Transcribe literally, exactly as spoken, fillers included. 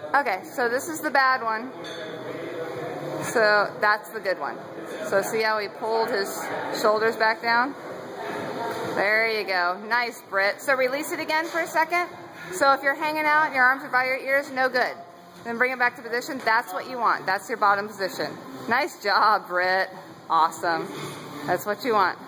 Okay, so this is the bad one. So that's the good one. So see how he pulled his shoulders back down? There you go. Nice, Britt. So release it again for a second. So if you're hanging out and your arms are by your ears, no good. Then bring it back to position. That's what you want. That's your bottom position. Nice job, Britt. Awesome. That's what you want.